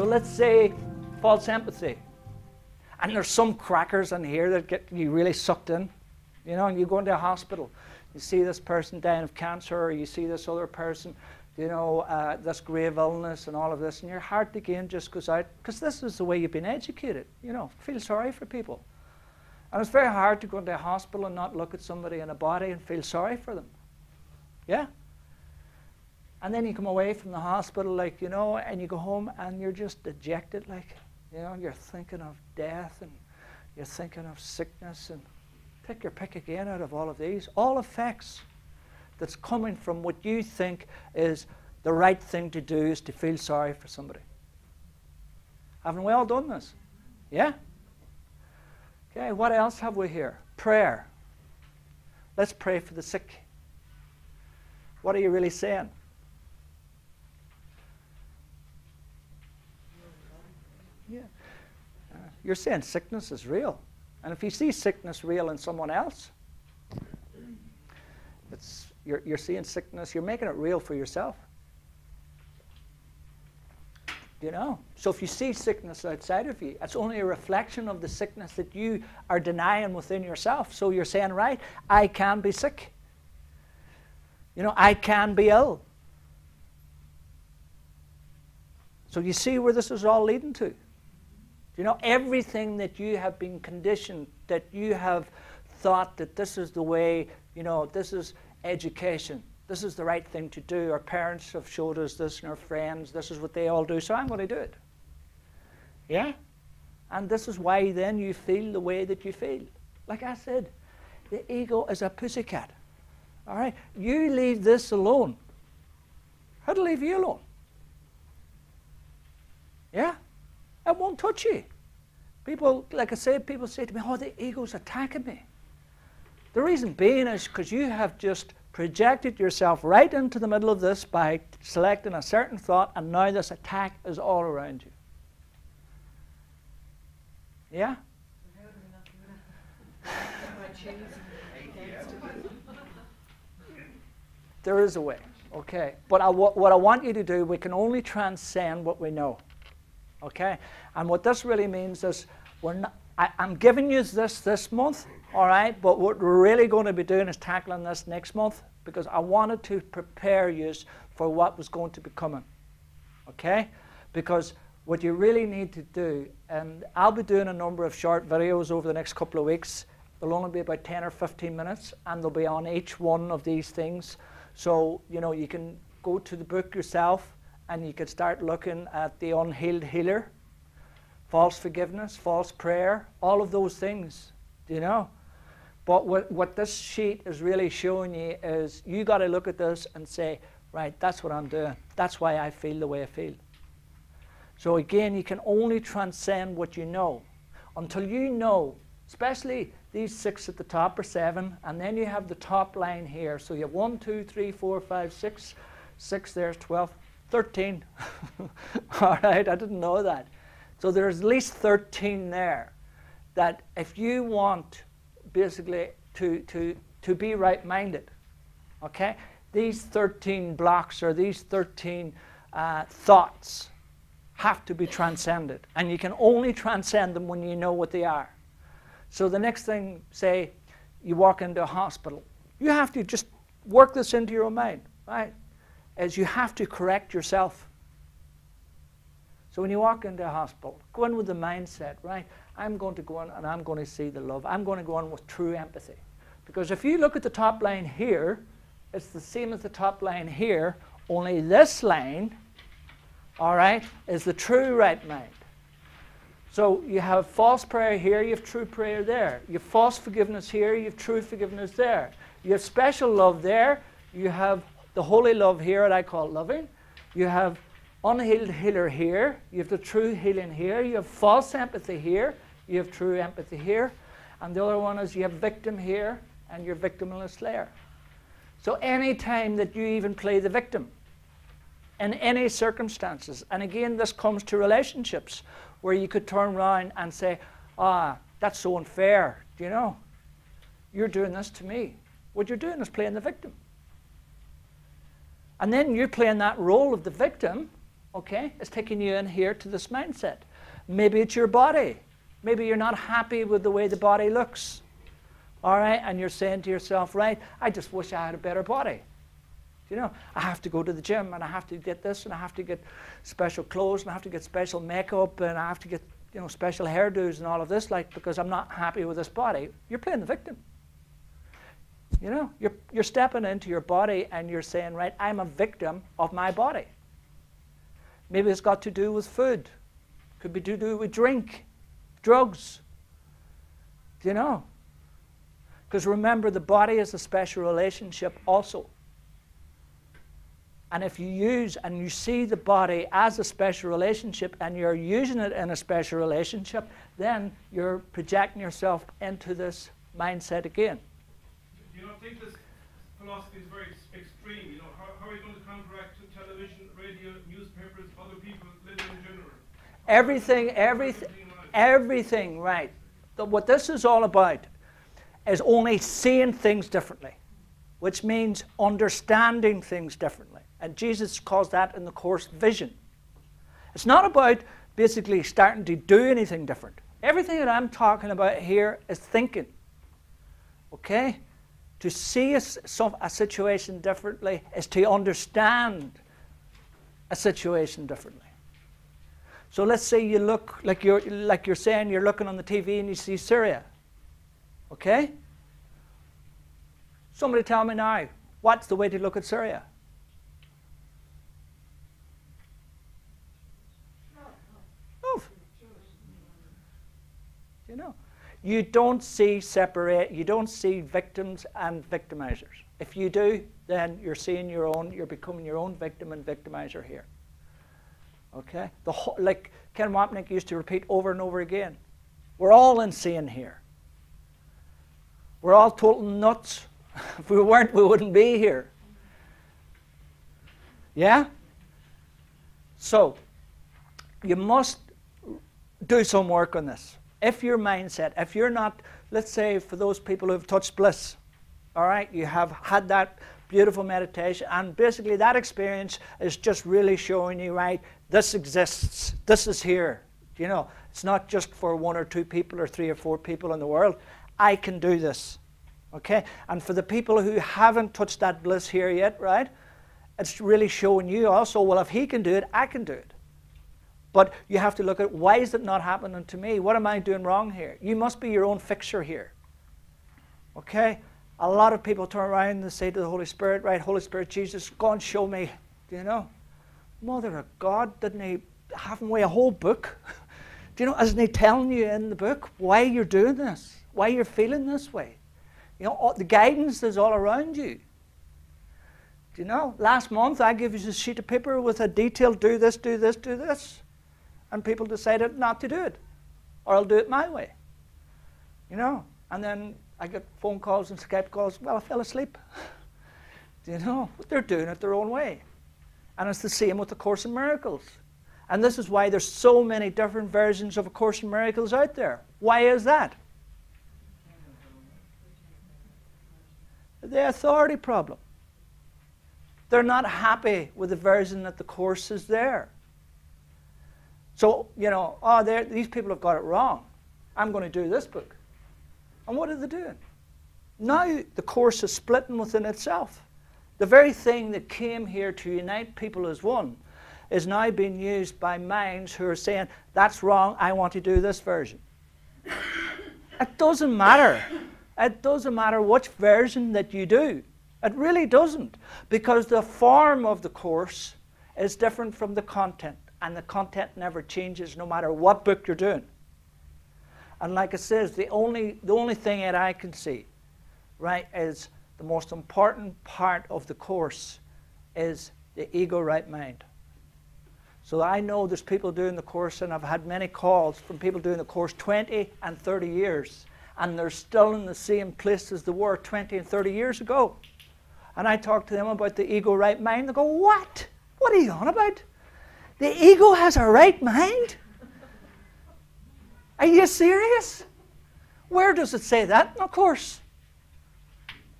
So let's say false empathy. And there's some crackers in here that get you really sucked in. You know, and you go into a hospital. You see this person dying of cancer, or you see this other person, you know, this grave illness and all of this, and your heart again just goes out, because this is the way you've been educated, you know, feel sorry for people. And it's very hard to go into a hospital and not look at somebody in a body and feel sorry for them. Yeah? And then you come away from the hospital, like, you know, and you go home and you're just dejected, like, you know, you're thinking of death and you're thinking of sickness, and take your pick again out of all of these. All effects that's coming from what you think is the right thing to do is to feel sorry for somebody. Haven't we all done this? Yeah? Okay, what else have we here? Prayer. Let's pray for the sick. What are you really saying? Yeah. You're saying sickness is real. And if you see sickness real in someone else, you're seeing sickness, you're making it real for yourself. You know? So if you see sickness outside of you, it's only a reflection of the sickness that you are denying within yourself. So you're saying, right, I can be sick. You know, I can be ill. So you see where this is all leading to. You know, everything that you have been conditioned, that you have thought that this is the way, you know, this is education. This is the right thing to do. Our parents have showed us this, and our friends, this is what they all do, so I'm going to do it. Yeah? And this is why then you feel the way that you feel. Like I said, the ego is a pussycat. All right? You leave this alone. How to leave you alone? Yeah? It won't touch you. People, like I said, people say to me, oh, the ego's attacking me. The reason being is because you have just projected yourself right into the middle of this by selecting a certain thought, and now this attack is all around you. Yeah? There is a way, okay. But what I want you to do, we can only transcend what we know. Okay? And what this really means is I'm giving you this month, all right? But what we're really going to be doing is tackling this next month, because I wanted to prepare you for what was going to be coming. Okay? Because what you really need to do, and I'll be doing a number of short videos over the next couple of weeks. They'll only be about 10 or 15 minutes, and they'll be on each one of these things. So, you know, you can go to the book yourself, and you can start looking at the unhealed healer, false forgiveness, false prayer, all of those things, you know. But what this sheet is really showing you is you got to look at this and say, right, that's what I'm doing. That's why I feel the way I feel. So again, you can only transcend what you know. Until you know, especially these 6 at the top or 7, and then you have the top line here. So you have 1, 2, 3, 4, 5, 6. 6, there's 12. 13. All right, I didn't know that. So there's at least 13 there. That if you want basically to be right-minded, okay, these 13 blocks or these 13 thoughts have to be transcended. And you can only transcend them when you know what they are. So the next thing, say, you walk into a hospital. You have to just work this into your own mind, right? Is you have to correct yourself. So when you walk into a hospital, go in with the mindset, right? I'm going to go in and I'm going to see the love. I'm going to go in with true empathy. Because if you look at the top line here, it's the same as the top line here, only this line, all right, is the true right mind. So you have false prayer here, you have true prayer there. You have false forgiveness here, you have true forgiveness there. You have special love there, you have the holy love here that I call loving. You have unhealed healer here. You have the true healing here. You have false empathy here. You have true empathy here. And the other one is you have victim here, and you're victimless there. So any time that you even play the victim, in any circumstances, and again this comes to relationships, where you could turn around and say, ah, that's so unfair, do you know? You're doing this to me. What you're doing is playing the victim. And then you're playing that role of the victim, Okay? It's taking you in here to this mindset. Maybe it's your body. Maybe you're not happy with the way the body looks. All right? And you're saying to yourself, right, I just wish I had a better body. You know, I have to go to the gym, and I have to get this, and I have to get special clothes, and I have to get special makeup, and I have to get, you know, special hairdos and all of this, like, because I'm not happy with this body. You're playing the victim. You know, you're stepping into your body and you're saying, right, I'm a victim of my body. Maybe it's got to do with food. Could be to do with drink, drugs. Do you know? Because remember, the body is a special relationship also. And if you use and you see the body as a special relationship and you're using it in a special relationship, then you're projecting yourself into this mindset again. Do you not think this philosophy is very extreme? You know, how are you going to counteract television, radio, newspapers, other people living in general? Everything, right. What this is all about is only seeing things differently, which means understanding things differently. And Jesus calls that in the Course vision. It's not about basically starting to do anything different. Everything that I'm talking about here is thinking. Okay? To see a situation differently is to understand a situation differently. So let's say you look like you're saying you're looking on the TV and you see Syria. Okay? Somebody tell me now, what's the way to look at Syria? You know, you don't see victims and victimizers. If you do, then you're becoming your own victim and victimizer here. Okay? Like Ken Wapnick used to repeat over and over again, we're all insane here. We're all total nuts. If we weren't, we wouldn't be here. Yeah? So, you must do some work on this. If your mindset, if you're not, let's say for those people who have touched bliss, all right, you have had that beautiful meditation, and basically that experience is just really showing you, right, this exists, this is here. You know, it's not just for 1 or 2 people or 3 or 4 people in the world. I can do this, okay? And for the people who haven't touched that bliss here yet, right, it's really showing you also, well, if he can do it, I can do it. But you have to look at, why is it not happening to me? What am I doing wrong here? You must be your own fixer here. Okay? A lot of people turn around and they say to the Holy Spirit, right, Holy Spirit, Jesus, go and show me. Do you know? Mother of God, haven't we a whole book? Do you know, isn't he telling you in the book why you're doing this? Why you're feeling this way? You know, the guidance is all around you. Do you know? Last month I gave you a sheet of paper with a detailed do this, do this, do this. And people decided not to do it. Or I'll do it my way. You know? And then I get phone calls and Skype calls, well, I fell asleep. Do you know? But they're doing it their own way. And it's the same with the Course in Miracles. And this is why there's so many different versions of A Course in Miracles out there. Why is that? The authority problem. They're not happy with the version that the Course is there. So, you know, these people have got it wrong. I'm going to do this book. And what are they doing? Now the Course is splitting within itself. The very thing that came here to unite people as one is now being used by minds who are saying, that's wrong, I want to do this version. It doesn't matter. It doesn't matter which version that you do. It really doesn't. Because the form of the Course is different from the content. And the content never changes no matter what book you're doing. And like it says, the only thing that I can see, right, is the most important part of the Course is the ego right mind. So I know there's people doing the Course, and I've had many calls from people doing the Course 20 and 30 years. And they're still in the same place as they were 20 and 30 years ago. And I talk to them about the ego right mind. They go, what? What are you on about? The ego has a right mind? Are you serious? Where does it say that in a Course?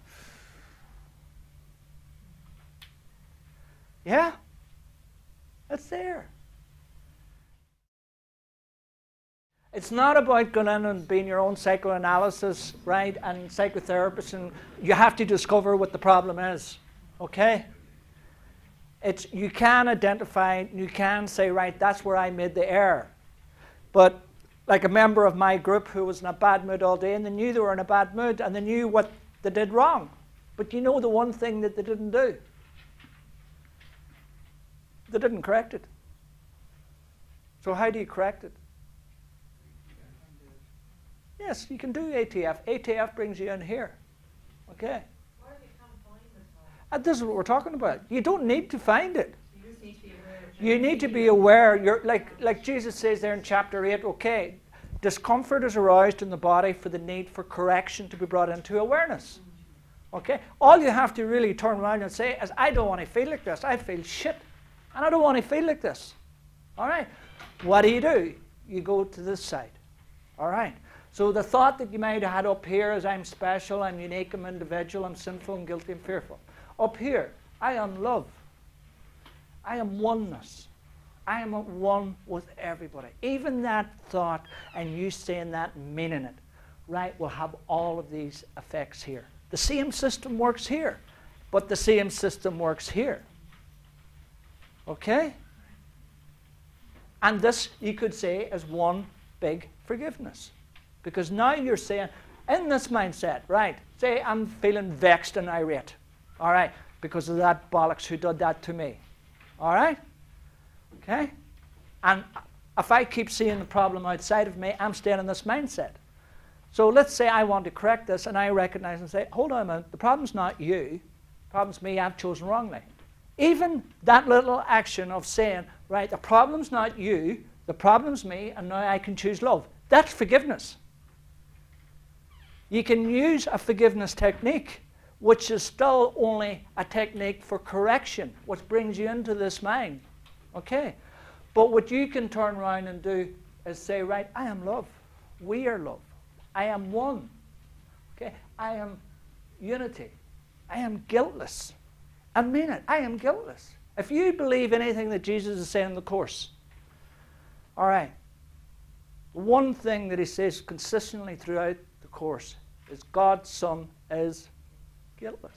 Yeah? It's there. It's not about going in and being your own psychoanalysis, right, and psychotherapist, and you have to discover what the problem is, okay? You can identify, you can say, right, that's where I made the error. But like a member of my group who was in a bad mood all day, and they knew they were in a bad mood, and they knew what they did wrong. But you know the one thing that they didn't do? They didn't correct it. So how do you correct it? Yes, you can do ATF. ATF brings you in here. Okay? Where do you come find this one? This is what we're talking about. You don't need to find it. You just need to be aware of it. You need to be aware. You're like Jesus says there in chapter 8, okay, discomfort is aroused in the body for the need for correction to be brought into awareness. Okay? All you have to really turn around and say is, I don't want to feel like this. I feel shit. And I don't want to feel like this. All right? What do? You go to this side. All right? So the thought that you might have had up here is, I'm special, I'm unique, I'm individual, I'm sinful and guilty and fearful. Up here, I am love. I am oneness. I am at one with everybody. Even that thought and you saying that and meaning it, right, will have all of these effects here. The same system works here, but the same system works here. Okay? And this, you could say, is one big forgiveness. Because now you're saying, in this mindset, right, say I'm feeling vexed and irate, all right, because of that bollocks who did that to me, all right? Okay? And if I keep seeing the problem outside of me, I'm staying in this mindset. So let's say I want to correct this, and I recognize and say, hold on a minute, the problem's not you, the problem's me, I've chosen wrongly. Even that little action of saying, right, the problem's not you, the problem's me, and now I can choose love. That's forgiveness. You can use a forgiveness technique, which is still only a technique for correction, which brings you into this mind. Okay? But what you can turn around and do is say, right, I am love. We are love. I am one. Okay? I am unity. I am guiltless. I mean it. I am guiltless. If you believe anything that Jesus is saying in the Course, all right, one thing that he says consistently throughout the Course is God's Son is guiltless.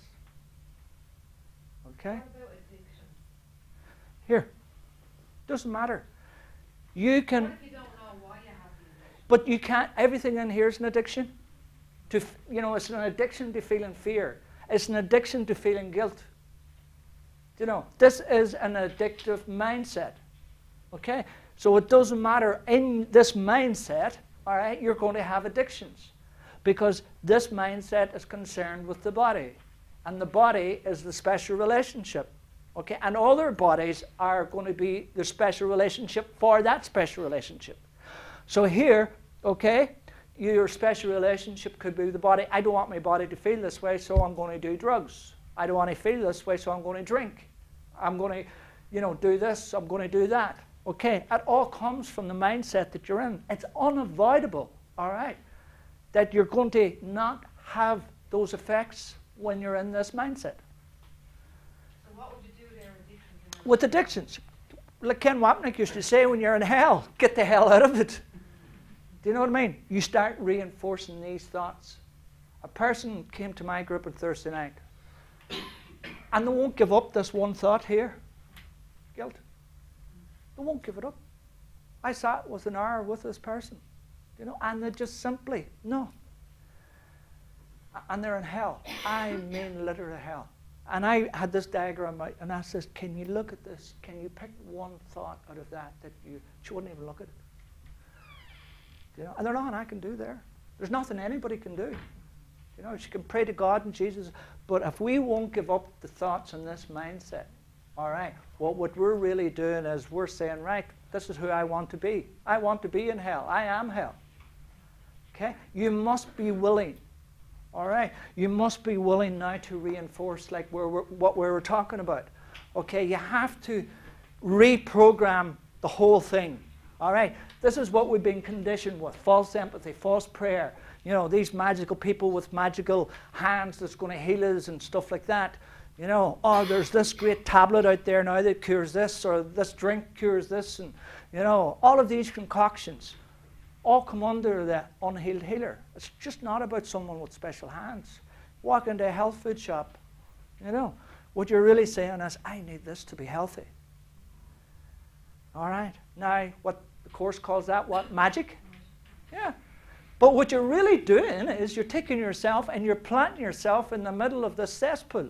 Okay? What about addiction? Here. Doesn't matter. You can... What if you don't know why you have the addiction? But you can't... Everything in here is an addiction. It's an addiction to feeling fear. It's an addiction to feeling guilt. This is an addictive mindset. Okay? So it doesn't matter. In this mindset, all right, you're going to have addictions. Because this mindset is concerned with the body. And the body is the special relationship. Okay? And other bodies are going to be the special relationship for that special relationship. So here, okay, your special relationship could be the body. I don't want my body to feel this way, so I'm going to do drugs. I don't want to feel this way, so I'm going to drink. I'm going to, do this, I'm going to do that. Okay? It all comes from the mindset that you're in. It's unavoidable, all right, that you're going to not have those effects when you're in this mindset. So what would you do with their addictions? With addictions, like Ken Wapnick used to say, when you're in hell, get the hell out of it. Do you know what I mean? You start reinforcing these thoughts. A person came to my group on Thursday night, and they won't give up this one thought here, guilt. They won't give it up. I sat with an hour with this person. And they just simply, no. And they're in hell. I mean literal hell. And I had this diagram out, and I said, can you look at this? Can you pick one thought out of that she wouldn't even look at it? And there's nothing I can do there. There's nothing anybody can do. She can pray to God and Jesus, but if we won't give up the thoughts in this mindset, all right, what we're really doing is we're saying, right, this is who I want to be. I want to be in hell. I am hell. Okay? You must be willing. All right? You must be willing now to reinforce like what we were talking about. Okay? You have to reprogram the whole thing. All right? This is what we've been conditioned with. False empathy, false prayer. These magical people with magical hands that's going to heal us and stuff like that. You know, oh, there's this great tablet out there now that cures this, or this drink cures this, and, you know, all of these concoctions all come under the unhealed healer. It's just not about someone with special hands. Walk into a health food shop, you know. What you're really saying is, I need this to be healthy. All right? Now, what the Course calls that, what? Magic? Yeah. But what you're really doing is you're taking yourself and you're planting yourself in the middle of this cesspool.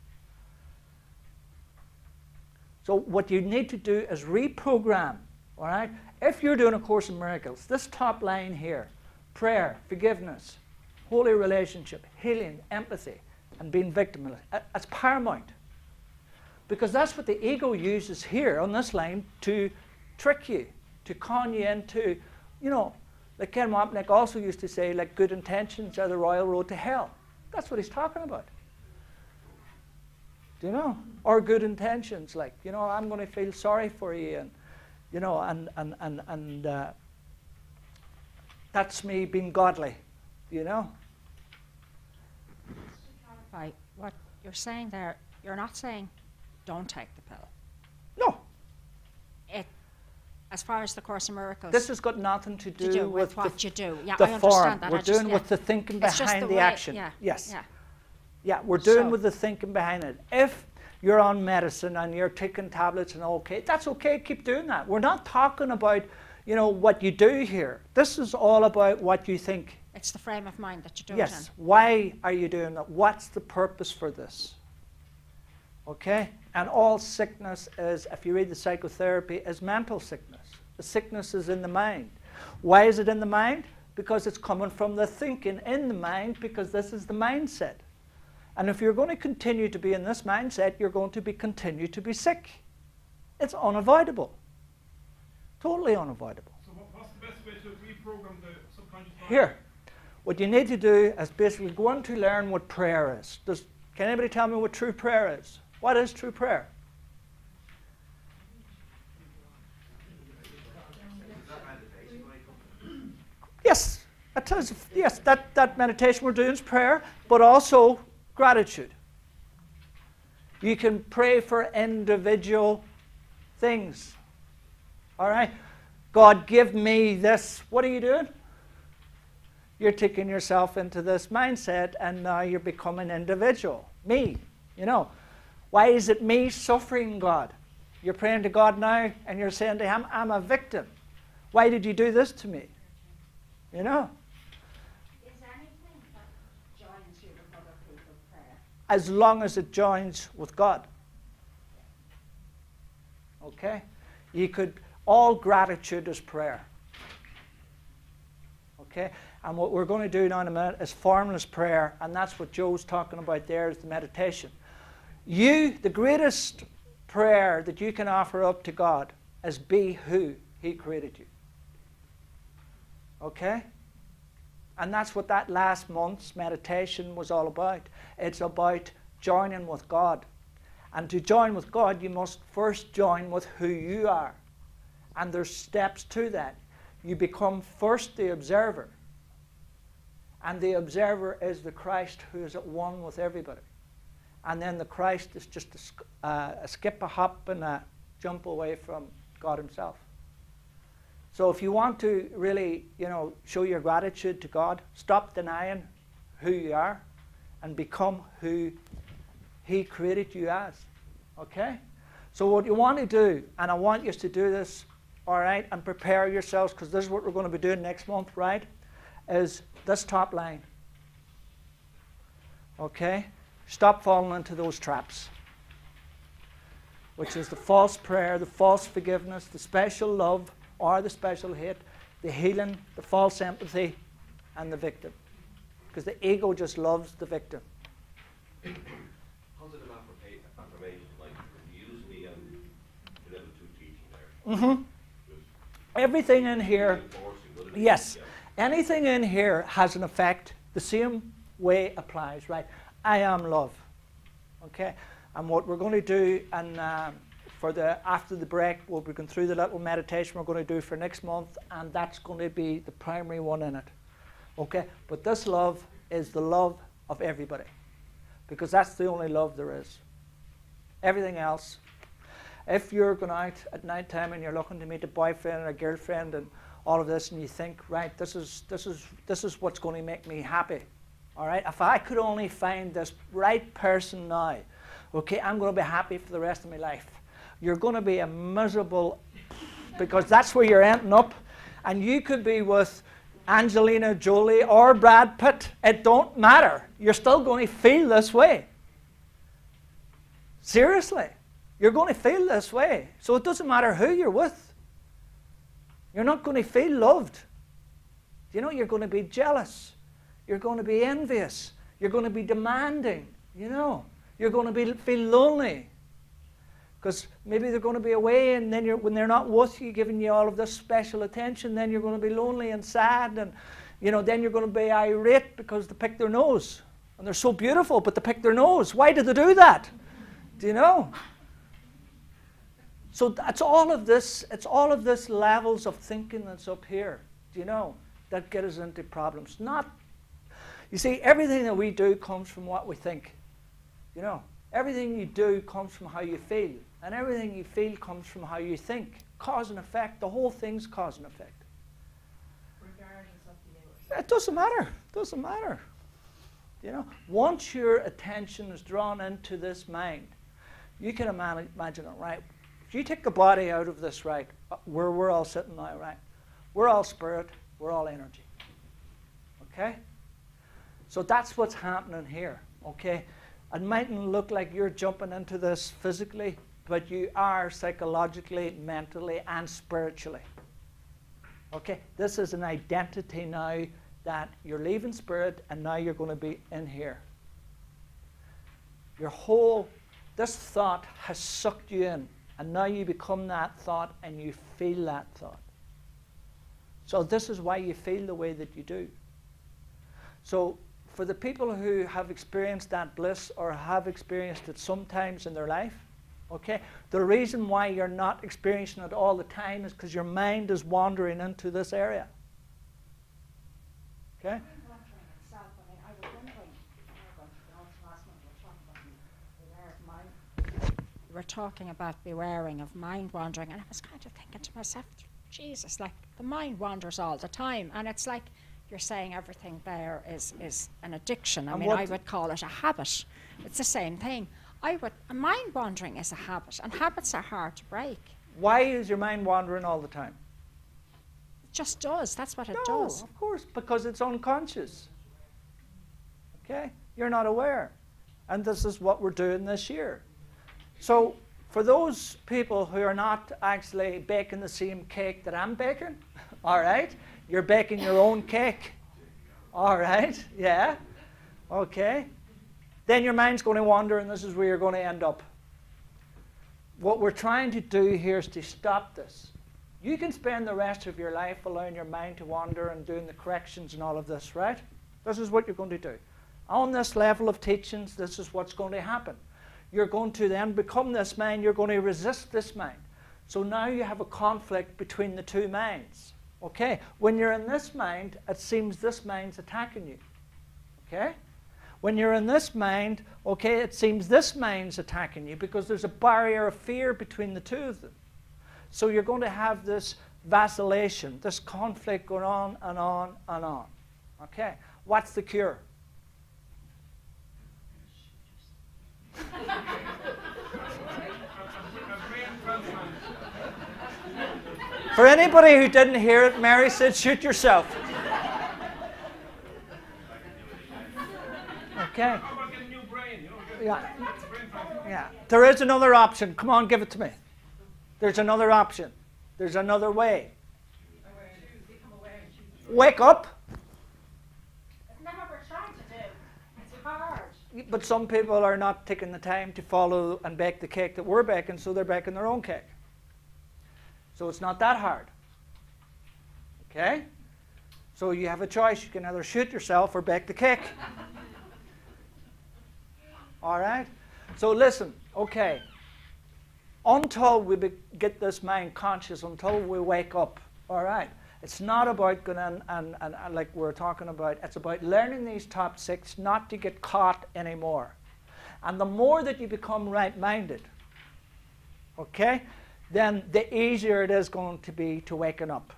So what you need to do is reprogram, all right? If you're doing A Course in Miracles, this top line here, prayer, forgiveness, holy relationship, healing, empathy, and being victimless, that's paramount. Because that's what the ego uses here on this line to trick you, to con you into, you know, like Ken Wapnick also used to say, like, good intentions are the royal road to hell. That's what he's talking about. Do you know? Or good intentions, like, you know, I'm going to feel sorry for you, and, you know, and that's me being godly, you know? Just to clarify, what you're saying there, you're not saying don't take the pill. No. As far as the Course in Miracles, This has got nothing to do with what you do. Yeah, the I understand form. that. We're doing with the thinking It's just behind the way, action. Yeah, Yes. Yeah. Yeah, we're doing So- with the thinking behind it. If you're on medicine and you're taking tablets and okay, that's okay, keep doing that. We're not talking about, you know, what you do here. This is all about what you think. It's the frame of mind that you do it Yes, in. why are you doing that? What's the purpose for this? Okay? And all sickness is, if you read the psychotherapy, is mental sickness. The sickness is in the mind. Why is it in the mind? Because it's coming from the thinking in the mind, because this is the mindset. And if you're going to continue to be in this mindset, you're going to continue to be sick. It's unavoidable. Totally unavoidable. So what's the best way to reprogram the subconscious mind? Here, what you need to do is basically go on to learn what prayer is. Can anybody tell me what true prayer is? What is true prayer? Yes, it is. Yes, that meditation we're doing is prayer, but also gratitude. You can pray for individual things. All right? God, give me this. What are you doing? You're taking yourself into this mindset, and now you're becoming individual. Me, you know. Why is it me suffering, God? You're praying to God now, and you're saying to him, I'm a victim. Why did you do this to me? You know? Is anything that joins you with other people's prayer? As long as it joins with God. Okay? You could, all gratitude is prayer. Okay? And what we're going to do now in a minute is formless prayer, and that's what Joe's talking about there, is the meditation. The greatest prayer that you can offer up to God is be who he created you. Okay? And that's what that last month's meditation was all about. It's about joining with God. And to join with God, you must first join with who you are. And there's steps to that. You become first the observer. And the observer is the Christ who is at one with everybody. And then the Christ is just a skip, a hop, and a jump away from God himself. So if you want to really, you know, show your gratitude to God, stop denying who you are and become who he created you as. Okay? So what you want to do, and I want you to do this, all right, and prepare yourselves, because this is what we're going to be doing next month, right, is this top line. Okay? Stop falling into those traps, which is the false prayer, the false forgiveness, the special love, or the special hate, the healing, the false empathy, and the victim. Because the ego just loves the victim. Positive affirmation, like use me and level 2 teaching there. Mm-hmm. Everything in here, yes, anything in here has an effect. The same way applies, right? I am love. Okay? And what we're going to do, and after the break, we'll be going through the little meditation we're going to do for next month, and that's going to be the primary one in it. Okay? But this love is the love of everybody, because that's the only love there is. Everything else. If you're going out at night time and you're looking to meet a boyfriend or a girlfriend and all of this, and you think, right, this is what's going to make me happy. All right, if I could only find this right person now, okay, I'm going to be happy for the rest of my life. You're going to be a miserable, because that's where you're ending up, and you could be with Angelina Jolie or Brad Pitt. It don't matter. You're still going to feel this way. Seriously, you're going to feel this way. So it doesn't matter who you're with. You're not going to feel loved. You know, you're going to be jealous. You're going to be envious. You're going to be demanding. You know, you're going to feel lonely. Because maybe they're going to be away, and then when they're not with you, giving you all of this special attention, then you're going to be lonely and sad, and you know, then you're going to be irate because they pick their nose. And they're so beautiful, but they pick their nose. Why did they do that? Do you know? So it's all of this levels of thinking that's up here, do you know, that get us into problems. You see, everything that we do comes from what we think. You know, everything you do comes from how you feel. And everything you feel comes from how you think. Cause and effect. The whole thing's cause and effect. Regardless of the outcome. It doesn't matter. It doesn't matter. You know, once your attention is drawn into this mind, you can imagine it, right? If you take the body out of this, right, where we're all sitting now, right, we're all spirit, we're all energy. Okay? So that's what's happening here, okay? It mightn't look like you're jumping into this physically, but you are psychologically, mentally, and spiritually. Okay? This is an identity now that you're leaving spirit and now you're going to be in here. This thought has sucked you in, and now you become that thought and you feel that thought. So this is why you feel the way that you do. So for the people who have experienced that bliss or have experienced it sometimes in their life, okay, the reason why you're not experiencing it all the time is because your mind is wandering into this area. Okay? We were talking about bewaring of mind wandering, and I was kind of thinking to myself, Jesus, like the mind wanders all the time, and it's like you're saying everything there is an addiction. I would call it a habit. It's the same thing. Mind wandering is a habit, and habits are hard to break. Why is your mind wandering all the time? It just does. That's what it No, does. of course, because it's unconscious. Okay? You're not aware. And this is what we're doing this year. So for those people who are not actually baking the same cake that I'm baking, all right, you're baking your own cake. All right, yeah, okay. Then your mind's going to wander, and this is where you're going to end up. What we're trying to do here is to stop this. You can spend the rest of your life allowing your mind to wander and doing the corrections and all of this, right? This is what you're going to do. On this level of teachings, this is what's going to happen. You're going to then become this mind. You're going to resist this mind. So now you have a conflict between the two minds. Okay? When you're in this mind, it seems this mind's attacking you. Okay? When you're in this mind, okay, it seems this mind's attacking you because there's a barrier of fear between the two of them. So you're going to have this vacillation, this conflict going on and on and on. Okay? What's the cure? For anybody who didn't hear it, Mary said, shoot yourself. Okay. How about getting a new brain? You know, Yeah. brain transplant. Yeah. There is another option. Come on, give it to me. There's another option. There's another way. Wake up. Isn't that what we're trying to do? It's hard. But some people are not taking the time to follow and bake the cake that we're baking, so they're baking their own cake. So it's not that hard. Okay? So you have a choice. You can either shoot yourself or bake the cake. All right? So listen, okay. Until we get this mind conscious, until we wake up, all right? It's not about going and like we're talking about, it's about learning these top 6 not to get caught anymore. And the more that you become right-minded, okay, then the easier it is going to be to waken up.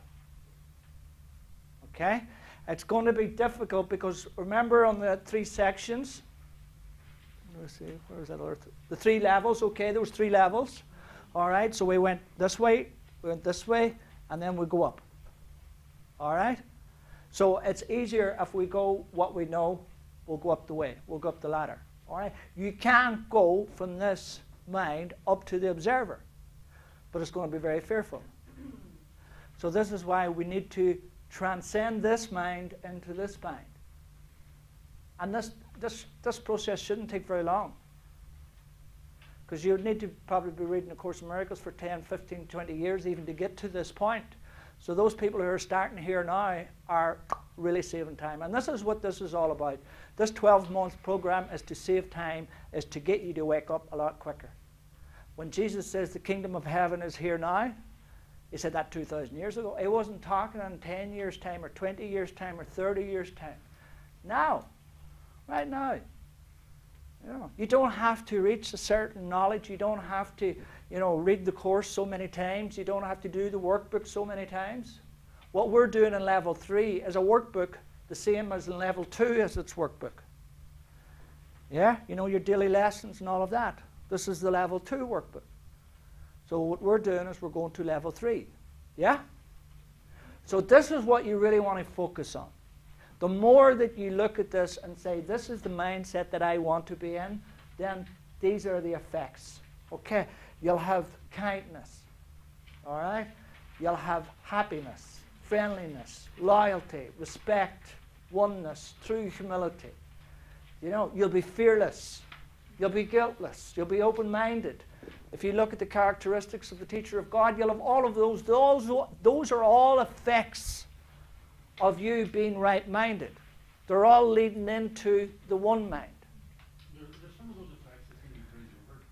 Okay? It's going to be difficult because remember on the 3 sections, let's see, where is that other the 3 levels, okay, there was 3 levels. All right, so we went this way, and then we go up. All right? So it's easier if we go what we know, we'll go up the way, we'll go up the ladder. All right? You can't go from this mind up to the observer, but it's going to be very fearful. So this is why we need to transcend this mind into this mind. And this process shouldn't take very long. Because you would need to probably be reading A Course in Miracles for 10, 15, 20 years even to get to this point. So those people who are starting here now are really saving time. And this is what this is all about. This 12-month program is to save time, is to get you to wake up a lot quicker. When Jesus says the kingdom of heaven is here now, he said that 2,000 years ago. He wasn't talking in 10 years' time or 20 years' time or 30 years' time. Now, right now. You don't have to reach a certain knowledge. You don't have to, read the course so many times. You don't have to do the workbook so many times. What we're doing in level 3 is a workbook the same as in level 2 as its workbook. Yeah, your daily lessons and all of that. This is the level 2 workbook. So what we're doing is we're going to level 3. Yeah? So this is what you really want to focus on. The more that you look at this and say, this is the mindset that I want to be in, then these are the effects. Okay? You'll have kindness. All right? You'll have happiness, friendliness, loyalty, respect, oneness, true humility. You'll be fearless. You'll be guiltless. You'll be open-minded. If you look at the characteristics of the teacher of God, you'll have all of those. Those are all effects of you being right-minded. They're all leading into the one mind. There's some of those effects that can be pretty overt.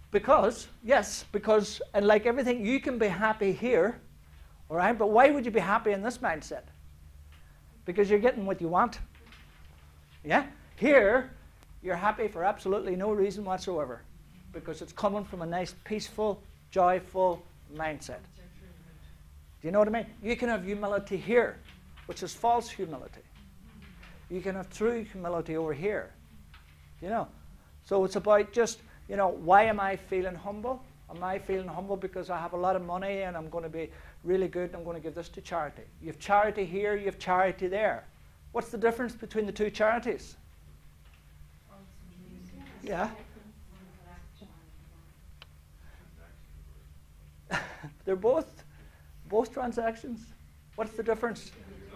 Because, and like everything, you can be happy here, all right? But why would you be happy in this mindset? Because you're getting what you want. Yeah? Here, you're happy for absolutely no reason whatsoever. Because it's coming from a nice, peaceful, joyful mindset. Do you know what I mean? You can have humility here, which is false humility. You can have true humility over here. So it's about just, why am I feeling humble? Am I feeling humble because I have a lot of money and I'm going to be really good and I'm going to give this to charity? You have charity here, you have charity there. What's the difference between the 2 charities? Yeah. They're both transactions. What's the difference?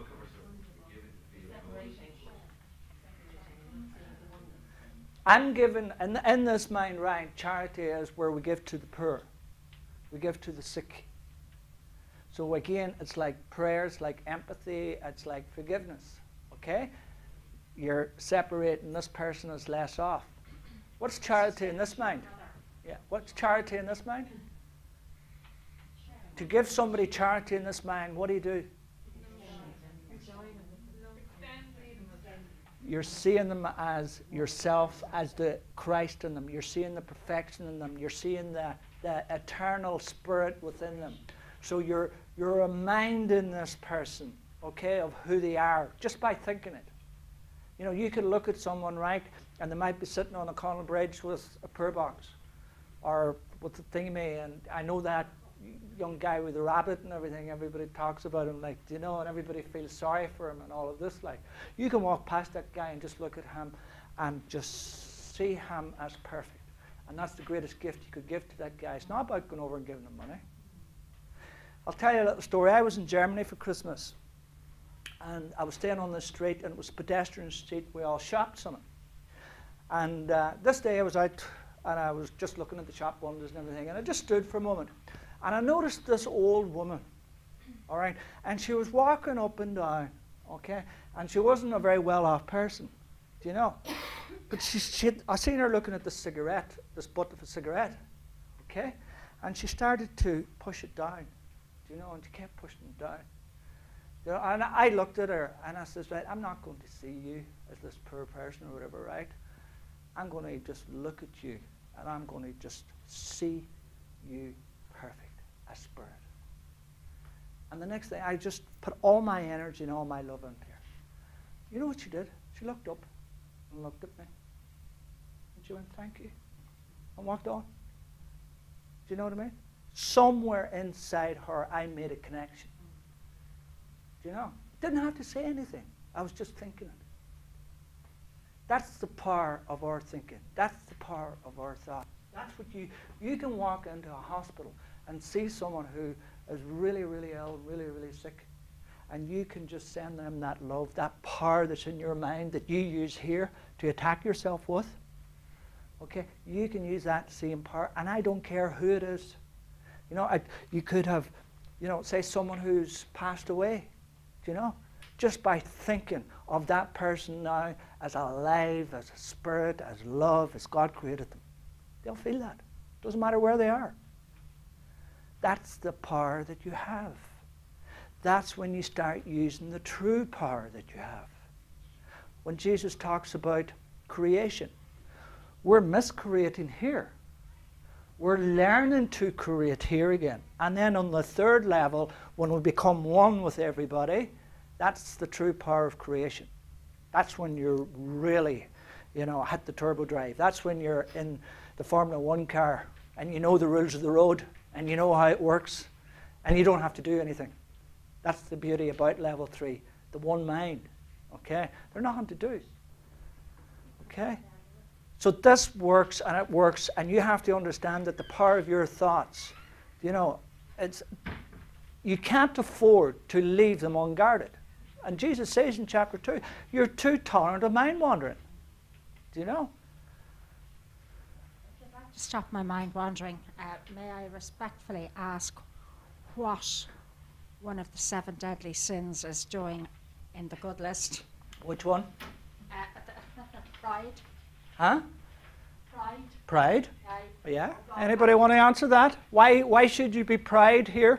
I'm given, in this mind right, charity is where we give to the poor. We give to the sick. So again, it's like prayer, it's like empathy, it's like forgiveness. Okay? You're separating this person as less off. What's charity in this mind? Yeah. What's charity in this mind? To give somebody charity in this mind, what do? You're seeing them as yourself, as the Christ in them. You're seeing the perfection in them. You're seeing the eternal spirit within them. So you're reminding this person, okay, of who they are just by thinking it. You could look at someone, right, and they might be sitting on a Connell Bridge with a prayer box or with a thingy, and I know that young guy with the rabbit and everything, everybody talks about him, like, and everybody feels sorry for him and all of this. Like, you can walk past that guy and just look at him and just see him as perfect. And that's the greatest gift you could give to that guy. It's not about going over and giving him money. I'll tell you a little story. I was in Germany for Christmas, and I was staying on this street, and it was a pedestrian street. We all shopped something. And this day I was out, and I was just looking at the shop windows and everything, and I just stood for a moment. And I noticed this old woman, all right, and she was walking up and down, okay, and she wasn't a very well-off person, do you know? But I seen her looking at this cigarette, this butt of a cigarette, okay, and she started to push it down, do you know, and she kept pushing it down. You know, and I looked at her and I says, right, I'm not going to see you as this poor person or whatever, right? I'm going to just look at you, and I'm going to just see you perfect as spirit. And the next thing, I just put all my energy and all my love into her. You know what she did? She looked up and looked at me. And she went, thank you. And walked on. Do you know what I mean? Somewhere inside her, I made a connection. Do you know? Didn't have to say anything. I was just thinking it. That's the power of our thinking. That's the power of our thought. That's what you can walk into a hospital and see someone who is really, really ill, really, really sick. And you can just send them that love, that power that's in your mind that you use here to attack yourself with. Okay? You can use that same power. And I don't care who it is. You know, you could have, you know, say someone who's passed away. Do you know? Just by thinking of that person now as alive, as a spirit, as love, as God created them. They'll feel that. Doesn't matter where they are. That's the power that you have. That's when you start using the true power that you have. When Jesus talks about creation, we're miscreating here. We're learning to create here again. And then on the third level, when we become one with everybody, that's the true power of creation. That's when you're really, you know, hit the turbo drive. That's when you're in the Formula 1 car and you know the rules of the road and you know how it works and you don't have to do anything. That's the beauty about level 3, the one mind. Okay? There's nothing to do. Okay? So this works, and it works, and you have to understand that the power of your thoughts, you know, you can't afford to leave them unguarded. And Jesus says in chapter 2, you're too tolerant of mind wandering. Do you know? If you'd like to stop my mind wandering, may I respectfully ask what one of the 7 deadly sins is doing in the good list? Which one? Pride. Huh? Pride. Pride? Aye. Yeah? Anybody want to answer that? Why should you be proud here?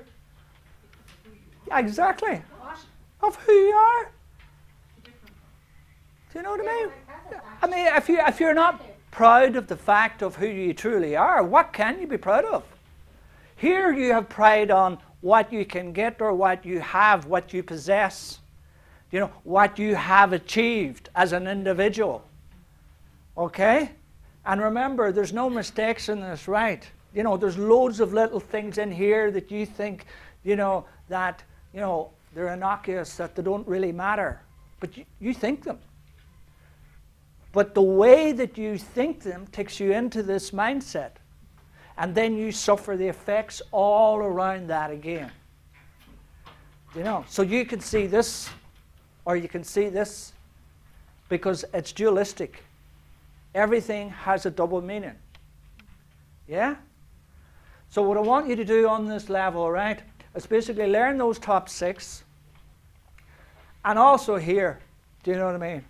Exactly. What? Of who you are. Do you know what I mean? I mean, if you're not proud of the fact of who you truly are, what can you be proud of? Here you have pride on what you can get or what you have, what you possess. You know, what you have achieved as an individual. Okay? And remember, there's no mistakes in this, right? You know, there's loads of little things in here that you think, that, they're innocuous, that they don't really matter. But you think them. But the way that you think them takes you into this mindset. And then you suffer the effects all around that again. So you can see this, or you can see this, because it's dualistic. Everything has a double meaning. Yeah? So what I want you to do on this level, right, is basically learn those top 6. And also here, do you know what I mean?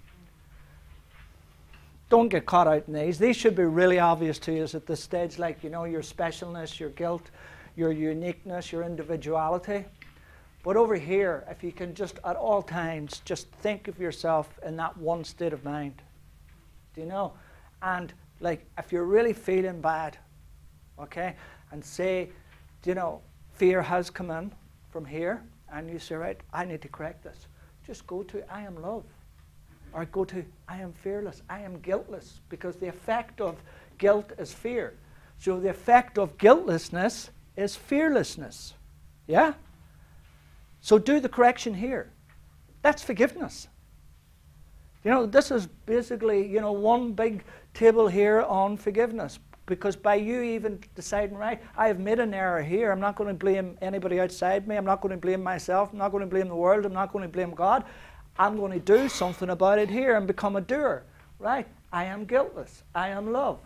Don't get caught out in these. These should be really obvious to you at this stage, like, your specialness, your guilt, your uniqueness, your individuality. But over here, if you can just at all times just think of yourself in that one state of mind. Do you know? And like, if you're really feeling bad, okay, and say, fear has come in from here, and you say, right, I need to correct this. Just go to I am love. Or go to I am fearless, I am guiltless, because the effect of guilt is fear. So the effect of guiltlessness is fearlessness. Yeah? So do the correction here. That's forgiveness. This is basically, one big table here on forgiveness. Because by you even deciding, right, I have made an error here. I'm not going to blame anybody outside me. I'm not going to blame myself. I'm not going to blame the world. I'm not going to blame God. I'm going to do something about it here and become a doer. Right? I am guiltless. I am love.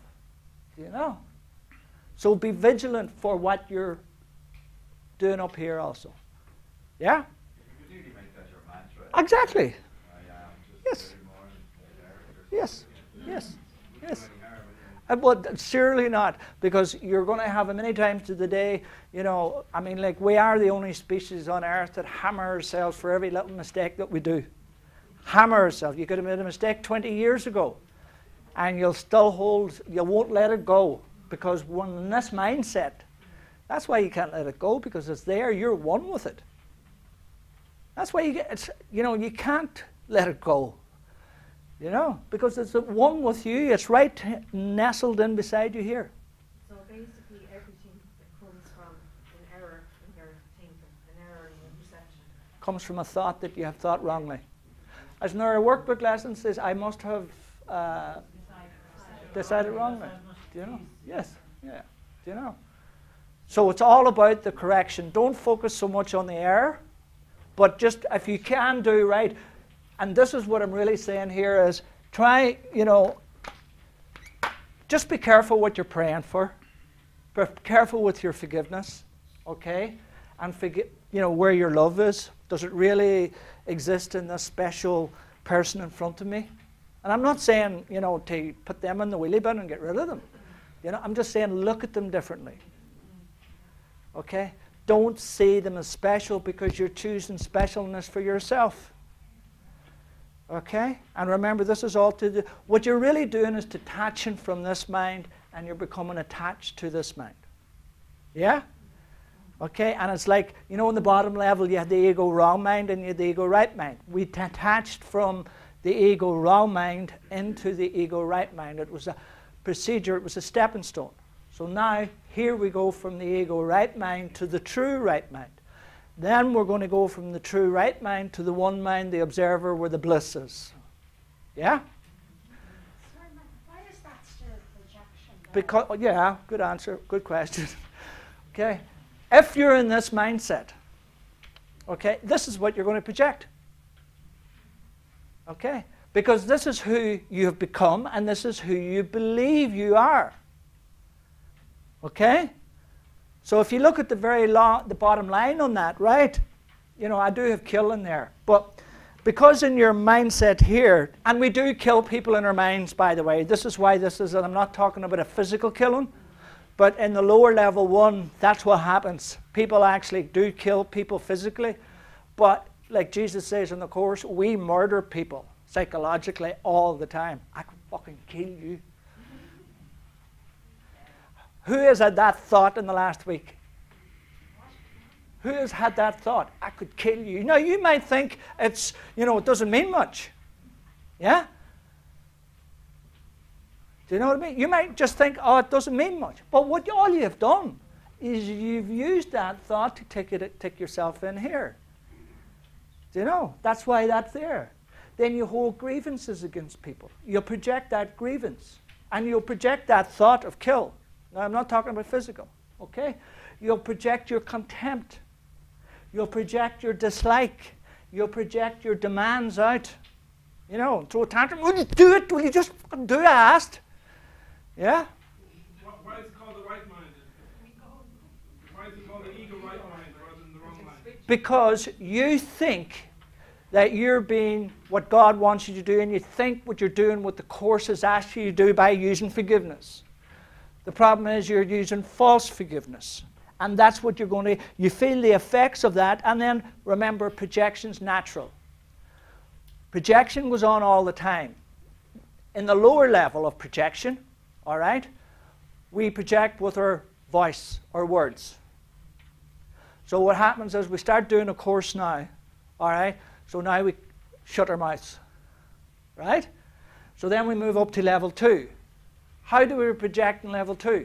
So be vigilant for what you're doing up here also. Yeah? You really make that your mantra. Exactly. I am just Yes. every morning. Yes. Yes. Yes. But surely not, because you're going to have it many times to the day, we are the only species on earth that hammer ourselves for every little mistake that we do. Hammer ourselves. You could have made a mistake 20 years ago. And you'll still hold, you won't let it go. Because when in this mindset, that's why you can't let it go, because it's there, you're one with it. That's why you get, it's, you know, you can't let it go. You know, because it's one with you, it's right nestled in beside you here. So basically everything that comes from an error in your thinking, an error in your perception. Comes from a thought that you have thought wrongly. As in our workbook lesson says, I must have decided wrongly. Do you know? Yes. Yeah. Do you know? So it's all about the correction. Don't focus so much on the error, but just if you can do right. And this is what I'm really saying here is try, you know, just be careful what you're praying for. Be careful with your forgiveness, okay? And you know, where your love is. Does it really exist in this special person in front of me? And I'm not saying, you know, to put them in the wheelie bin and get rid of them. You know, I'm just saying look at them differently. Okay? Don't see them as special because you're choosing specialness for yourself. Okay? And remember, this is all to do. What you're really doing is detaching from this mind and you're becoming attached to this mind. Yeah? Okay? And it's like, you know, in the bottom level, you had the ego wrong mind and you had the ego right mind. We detached from the ego wrong mind into the ego right mind. It was a procedure, it was a stepping stone. So now, here we go from the ego right mind to the true right mind. Then we're going to go from the true right mind to the one mind, the observer, where the bliss is. Yeah? Why is that still projection? Because, yeah, good answer, good question. Okay? If you're in this mindset, okay, this is what you're going to project. Okay? Because this is who you have become and this is who you believe you are. Okay? So if you look at the the bottom line on that, right? You know, I do have kill in there. But because in your mindset here, and we do kill people in our minds, by the way. This is why this is, and I'm not talking about a physical killing, but in the lower level one, that's what happens. People actually do kill people physically. But like Jesus says in the Course, we murder people psychologically all the time. I could fucking kill you. Who has had that thought in the last week? Who has had that thought? I could kill you. Now, you might think it's, you know, it doesn't mean much. Yeah? Do you know what I mean? You might just think, oh, it doesn't mean much. But what all you have done is you've used that thought to take yourself in here. Do you know? That's why that's there. Then you hold grievances against people. You'll project that grievance. And you'll project that thought of kill. Now, I'm not talking about physical, okay? You'll project your contempt. You'll project your dislike. You'll project your demands out. You know, throw a tantrum. Will you do it? Will you just fucking do it? I asked. Yeah? Why is it called the right mind? Why is it called the ego right mind rather than the wrong mind? Because you think that you're being what God wants you to do, and you think what you're doing what the Course has asked you to do by using forgiveness. The problem is you're using false forgiveness. And that's what you're going to, you feel the effects of that, and then remember, projection's natural. Projection goes on all the time. In the lower level of projection, all right, we project with our voice, our words. So what happens is we start doing a course now, all right, so now we shut our mouths, right? So then we move up to level 2. How do we project in level 2?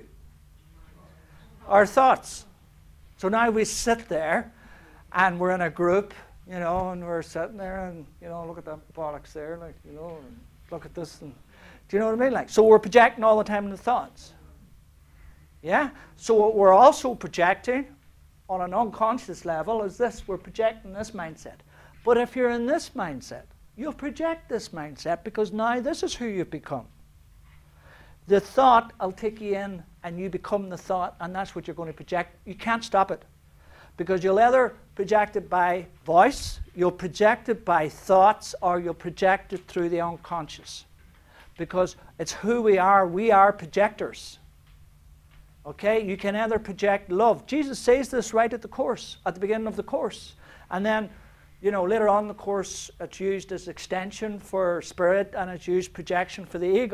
Our thoughts. So now we sit there and we're in a group, you know, and we're sitting there and, you know, look at that bollocks there, like, you know, and look at this. And, do you know what I mean? Like, so we're projecting all the time in the thoughts. Yeah? So what we're also projecting on an unconscious level is this. We're projecting this mindset. But if you're in this mindset, you'll project this mindset because now this is who you've become. The thought will take you in and you become the thought, and that's what you're going to project. You can't stop it because you'll either project it by voice, you'll project it by thoughts, or you'll project it through the unconscious. Because it's who we are projectors. Okay? You can either project love. Jesus says this right at the Course, at the beginning of the Course. And then, you know, later on in the Course, it's used as extension for spirit and it's used projection for the ego.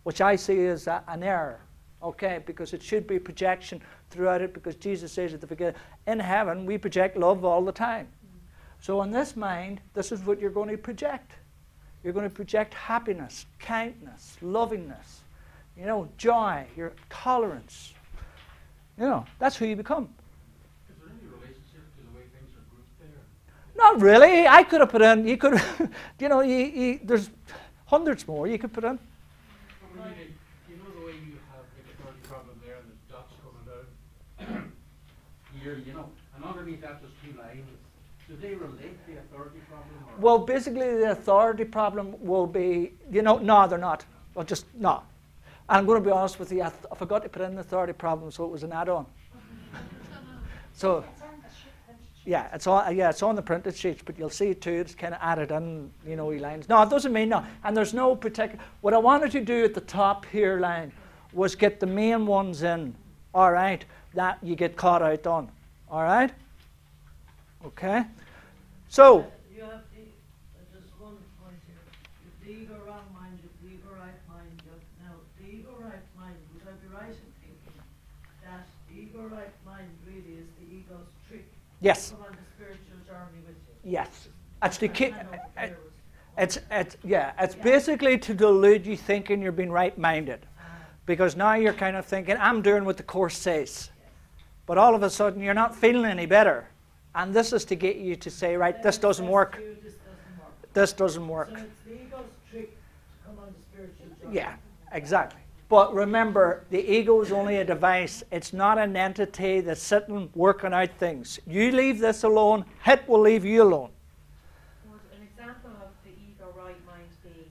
which I see as an error, okay, because it should be projection throughout it, because Jesus says at the beginning, in heaven we project love all the time. So in this mind, this is what you're going to project. You're going to project happiness, kindness, lovingness, you know, joy, your tolerance. You know, that's who you become. Is there any relationship to the way things are grouped there? Not really. I could have put in, you could, you know, there's hundreds more you could put in. Well, you know the way you have like a third problem there and the dots coming down here, you know, and underneath that there's two lines. Do they relate the authority problem? Or? Well, basically the authority problem will be, you know, no, they're not. Well, just, no. And I'm going to be honest with you, I forgot to put in the authority problem, so it was an add-on. So, yeah, it's on the printed sheets, but you'll see it too, it's kind of added in, you know, lines. No, it doesn't mean no. And there's no particular, what I wanted to do at the top here line was get the main ones in, all right, that you get caught out on, all right? Okay, so you have just one point here. If the ego wrong mind, if the ego right mind. Now, the ego right mind, would I be right in thinking that the ego right mind really is the ego's trick yes, to come on the spiritual journey with you? yes, it's the key. I know there was- It's basically to delude you thinking you're being right-minded, because now you're kind of thinking I'm doing what the Course says, but all of a sudden you're not feeling any better. And this is to get you to say, right, this doesn't work. This doesn't work. So it's the ego's trick to come on the spiritual journey. Yeah, exactly. But remember, the ego is only a device. It's not an entity that's sitting working out things. You leave this alone, it will leave you alone. Would an example of the ego right mind be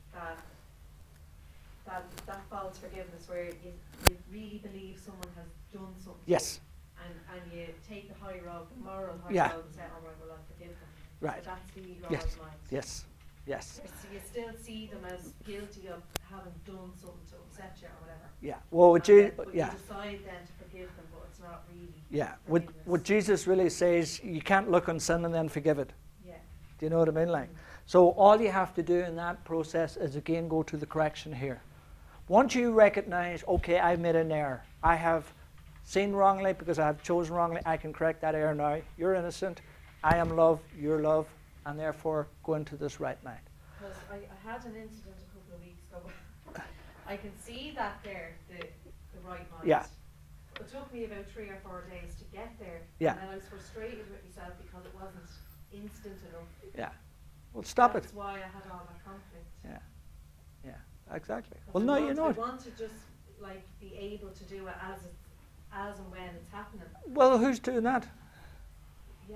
that false forgiveness, where you really believe someone has done something? Yes. And you take the high road, the moral high Yeah. road, and say, "Oh, right, well, I'll forgive them." Right. So that's the ego Yes. right mind. Yes. Yes. So you still see them as guilty of having done something to upset you or whatever. Yeah. Well, But you yeah. decide then to forgive them, but it's not really. Yeah. forgiveness. What Jesus really says, you can't look on sin and then forgive it. Yeah. Do you know what I mean? Like, so all you have to do in that process is again go to the correction here. Once you recognize, okay, I've made an error. I have seen wrongly because I have chosen wrongly. I can correct that error now. You're innocent. I am love. You're love. And therefore go into this right mind. Because I had an incident a couple of weeks ago. I can see that there, the right mind. Yeah. It took me about 3 or 4 days to get there. Yeah. And then I was frustrated with myself because it wasn't instant enough. Yeah. Well, stop That's it. why I had all that conflict. Yeah. Yeah. Exactly. 'Cause Well, I no, want- you know I it. want to just like be able to do it as and when it's happening. Well, who's doing that? Yeah.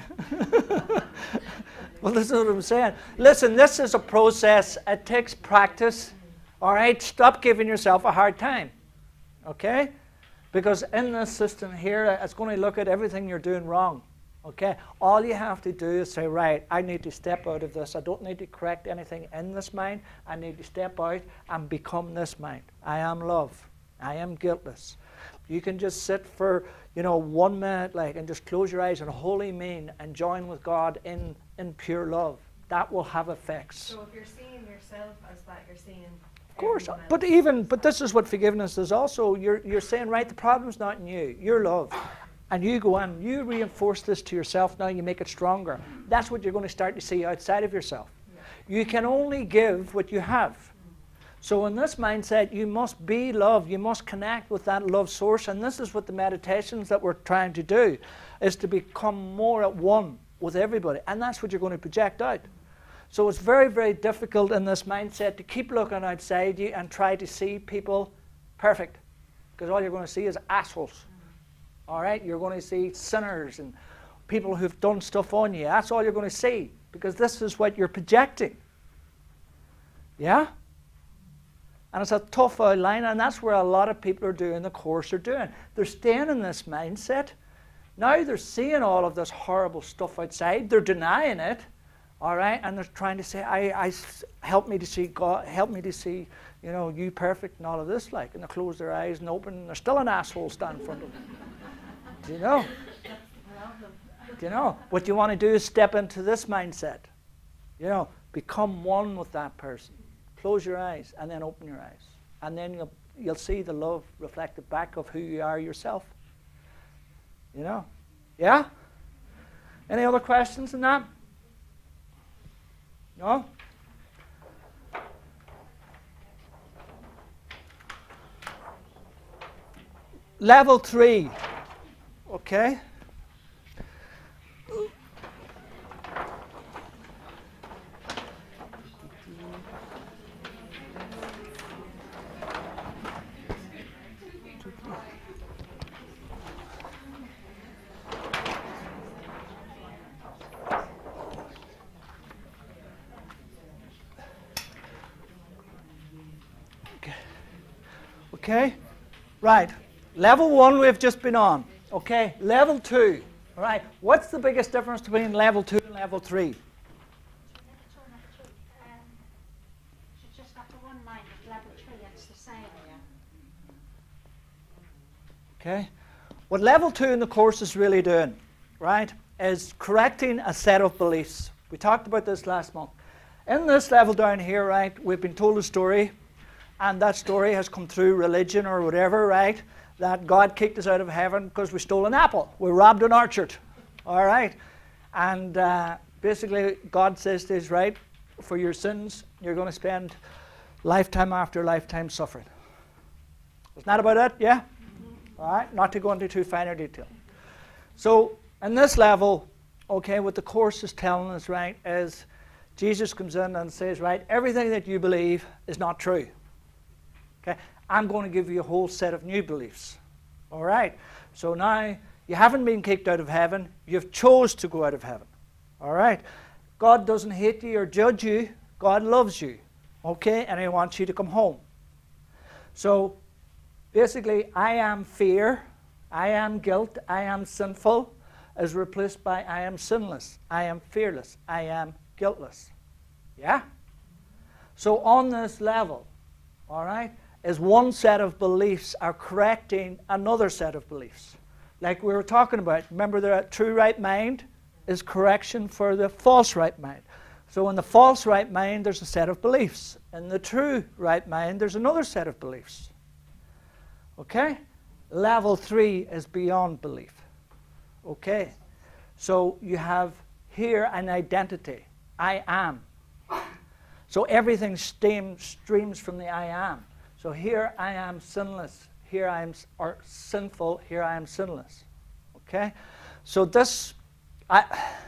Yeah. Well, this is what I'm saying. Listen, this is a process. It takes practice. All right? Stop giving yourself a hard time. Okay? Because in this system here, it's going to look at everything you're doing wrong. Okay? All you have to do is say, right, I need to step out of this. I don't need to correct anything in this mind. I need to step out and become this mind. I am love. I am guiltless. You can just sit for, 1 minute, and just close your eyes and wholly mean and join with God in pure love. That will have effects. So if you're seeing yourself as that, you're seeing. Of course, everyone else but this is what forgiveness is also. You're saying, right, the problem's not in you. You're love. And you go on, you reinforce this to yourself now, you make it stronger. That's what you're going to start to see outside of yourself. You can only give what you have. So in this mindset, you must be love. You must connect with that love source. And this is what the meditations that we're trying to do, is to become more at one with everybody. And that's what you're going to project out. So it's very, very difficult in this mindset to keep looking outside you and try to see people perfect. Because all you're going to see is assholes. All right? You're going to see sinners and people who've done stuff on you. That's all you're going to see. Because this is what you're projecting. Yeah? And it's a tough outline, and that's where a lot of people are doing the Course are doing. They're staying in this mindset. Now they're seeing all of this horrible stuff outside. They're denying it, all right? And they're trying to say, help me to see God, help me to see, you perfect and all of this, and they close their eyes and open, and there's still an asshole standing in front of them. Do you know? Do you know? What you want to do is step into this mindset. Become one with that person. Close your eyes and then open your eyes. and then you'll see the love reflected back of who you are yourself. You know? Yeah? Any other questions on that? No? Level 3. Okay? Okay? Right. Level 1 we've just been on. Okay? Level 2. All right. What's the biggest difference between level 2 and level 3? It's just got the one mind at level 3, it's the same, yeah. Okay? What level 2 in the course is really doing, right, is correcting a set of beliefs. We talked about this last month. In this level down here, right, we've been told a story, and that story has come through religion or whatever, right, that God kicked us out of heaven because we stole an apple. We robbed an orchard. All right? And basically, God says to us, right, for your sins, you're going to spend lifetime after lifetime suffering. Isn't that about it? Yeah? All right? Not to go into too finer detail. So, in this level, okay, what the Course is telling us, right, is Jesus comes in and says, right, everything that you believe is not true. Okay? I'm going to give you a whole set of new beliefs. All right? So now, you haven't been kicked out of heaven. You've chose to go out of heaven. All right? God doesn't hate you or judge you. God loves you. Okay? And He wants you to come home. So, basically, I am fear, I am guilt, I am sinful is replaced by I am sinless, I am fearless, I am guiltless. Yeah? So on this level, all right, is one set of beliefs are correcting another set of beliefs. Like we were talking about, remember the true right mind is correction for the false right mind. So in the false right mind, there's a set of beliefs. In the true right mind, there's another set of beliefs. Okay? Level 3 is beyond belief. Okay? So you have here an identity. I am. So everything streams from the I am. So here I am sinless. Here I am sinful. Here I am sinless. Okay? So this, I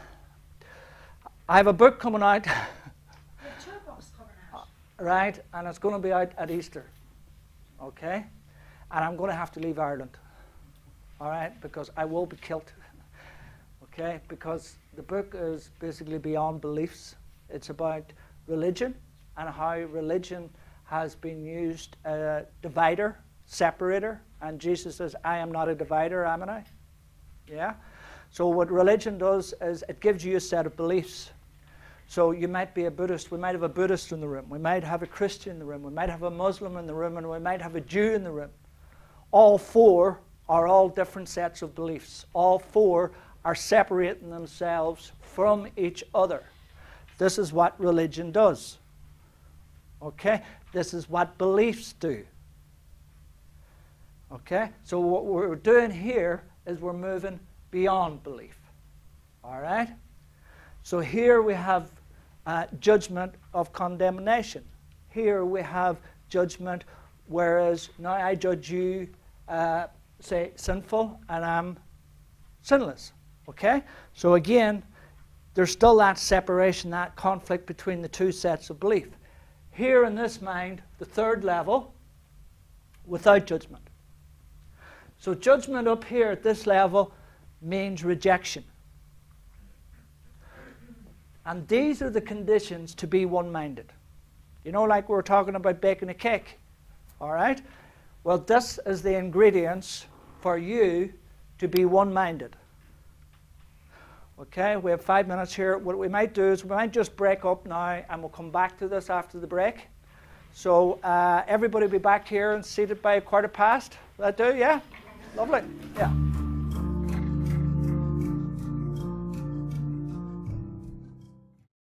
have a book coming out. You have 2 books coming out. Right? And it's going to be out at Easter. Okay? And I'm going to have to leave Ireland. All right? Because I will be killed. Okay? Because the book is basically beyond beliefs. It's about religion and how religion has been used a divider, separator. And Jesus says, I am not a divider, am I? Yeah? So what religion does is it gives you a set of beliefs. So you might be a Buddhist. We might have a Buddhist in the room. We might have a Christian in the room. We might have a Muslim in the room. And we might have a Jew in the room. All 4 are all different sets of beliefs. All 4 are separating themselves from each other. This is what religion does. Okay? This is what beliefs do. Okay? So what we're doing here is we're moving beyond belief. All right? So here we have judgment of condemnation. Here we have judgment, whereas now I judge you, say, sinful, and I'm sinless. Okay? So again, there's still that separation, that conflict between the 2 sets of belief. Here in this mind, the 3rd level, without judgment. So judgment up here at this level means rejection. And these are the conditions to be one-minded. You know, like we were talking about baking a cake. All right? Well, this is the ingredients for you to be one-minded. Okay, we have 5 minutes here. What we might do is we might just break up now and we'll come back to this after the break. So everybody will be back here and seated by 15:15. Will that do? Yeah? Lovely. Yeah.